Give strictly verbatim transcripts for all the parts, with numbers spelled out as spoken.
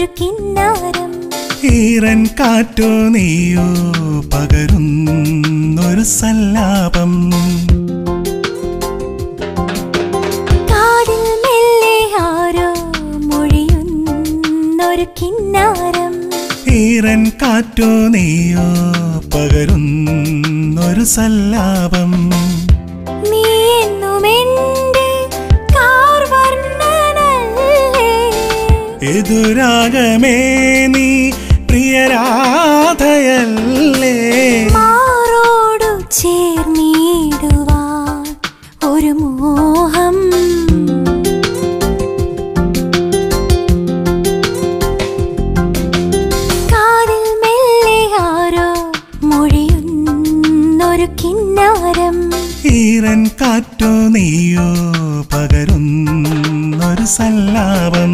ഈറന്നൊരു കിന്നാരം. ഈറൻ കാറ്റോ നീയോ പകരുന്നൊരു സല്ലാപം. കാതിൽ മെല്ലെ ആരോ മൊഴിയുന്നൊരു കിന്നാരം. ഈറൻ കാറ്റോ നീയോ പകരുന്നൊരു സല്ലാപം. നീ എന്നുമെന്റെ കാർവർണ്ണനല്ലേ. എതുരാഗമേ നീ പ്രിയരാധയല്ലേ. മാറോടു ചേർന്നിടുവാൻ ഒരു മോഹം. കാതിൽ മെല്ലെ ആരോ മൊഴിയുന്നൊരു കിന്നാരം. ഈറൻ കാറ്റോ നീയോ പകരുന്നൊരു സല്ലാപം.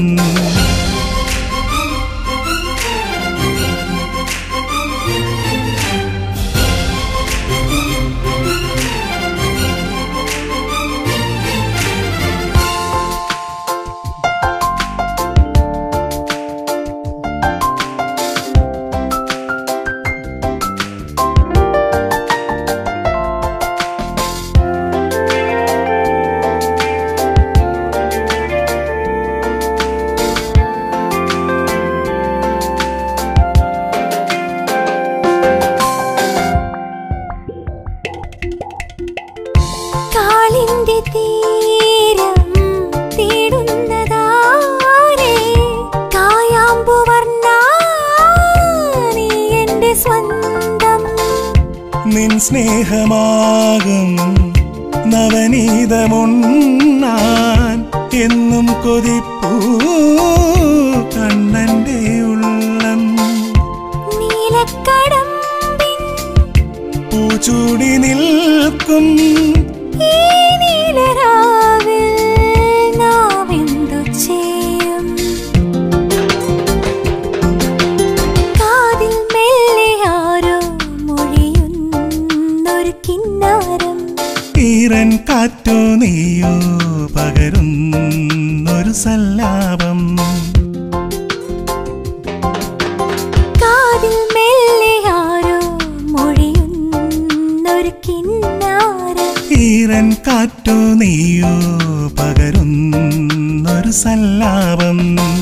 കാളിന്റെ തീരം തേടുന്നതാരേ. കായാമ്പു വർണ്ണ നീ എന്റെ സ്വന്തം. നിൻ സ്നേഹമാകും നവനീതമുണ്ണാൻ എന്നും കൊതിപ്പൂ കണ്ണന്റെ ഉള്ളം. നീലക്കടമ്പിൻ പൂച്ചൂടി നിൽക്കും ഈ നീലരാവിൽ നാവെന്തു ചെയ്യും. കാതിൽ മെല്ലെ ആരോ മൊഴിയുന്നൊരു കിന്നാരം. ഈറൻ കാറ്റോ നീയോ പകരുന്നൊരു സല്ലാപം. കാതിൽ മെല്ലെ ആരോ മൊഴിയുന്നൊരു കിന്നാരം. ഈറൻ കാറ്റോ നീയോ പകരുന്നൊരു സല്ലാപം.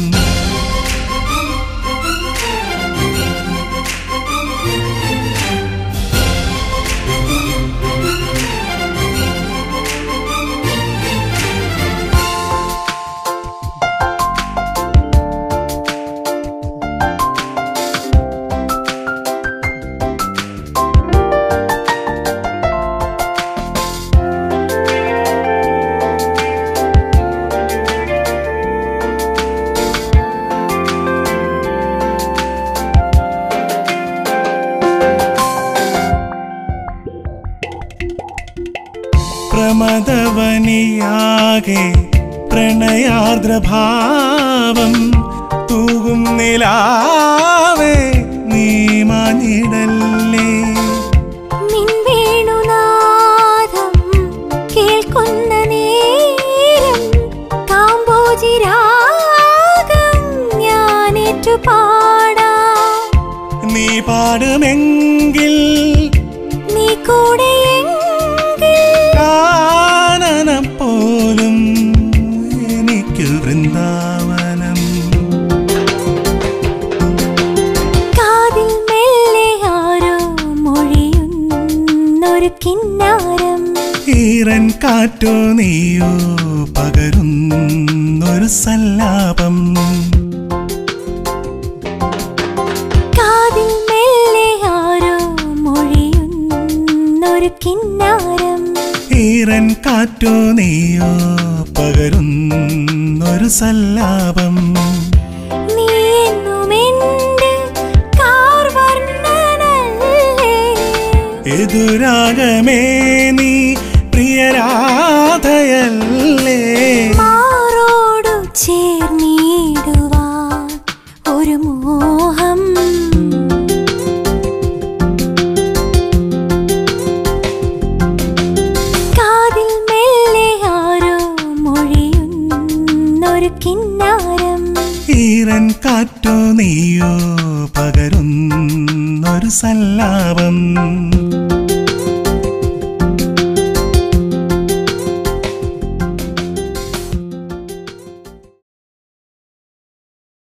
പ്രമദവനിയാകെ പ്രണയാർദ്രഭാവം തൂകും നിലാവേ നീ മാഞ്ഞിടല്ലേ. നിൻ വേണുനാദം കേൾക്കുന്ന നേരം കാമ്പോജിരാഗം ഞാനേറ്റു പാടാം. നീ പാടുമെങ്കിൽ നീ കൂടെയെങ്കിൽ കാനനം പോലും എനിക്ക് വൃന്ദാവനം. കാതിൽ മെല്ലെ ആരോ മൊഴിയുന്നൊരു കിന്നാരം. ഈറൻ കാറ്റോ നീയോ പകരുന്നൊരു സല്ലാപം. കാതിൽ മെല്ലെ ആരോ മൊഴിയുന്നൊരു കിന്നാരം. ഈറൻ കാറ്റോ നീയോ പകരുന്നൊരു സല്ലാപം. നീ എന്നുമെന്റെ കാർവർണ്ണനല്ലേ. എതുരാഗമേ നീ പ്രിയരാധയല്ലേ. മാറോടു ചേർന്നിടുവാൻ ഒരു മോഹം. കാതിൽ മെല്ലെ ആരോ മൊഴിയുന്നൊരു കിന്നാരം. ഈറൻ കാറ്റോ നീയോ പകരുന്നൊരു സല്ലാപം.